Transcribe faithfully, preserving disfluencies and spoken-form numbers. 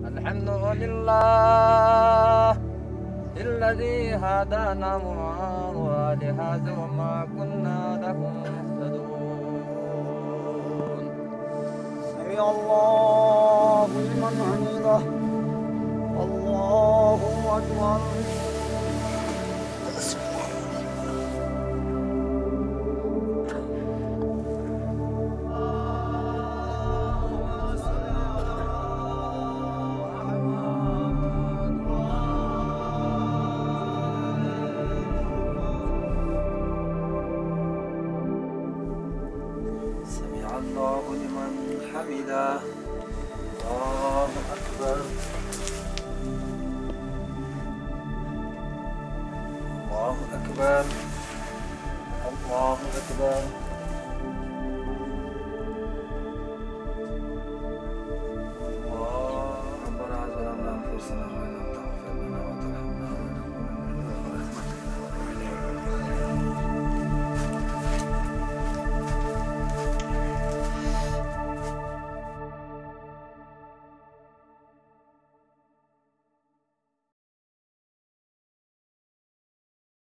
الحمد لله الذي هدانا ولهذا وما كنا له مهتدون. سمع الله لمن حمده. الله أكبر. الله لمن حمده. الله أكبر. الله أكبر. الله أكبر.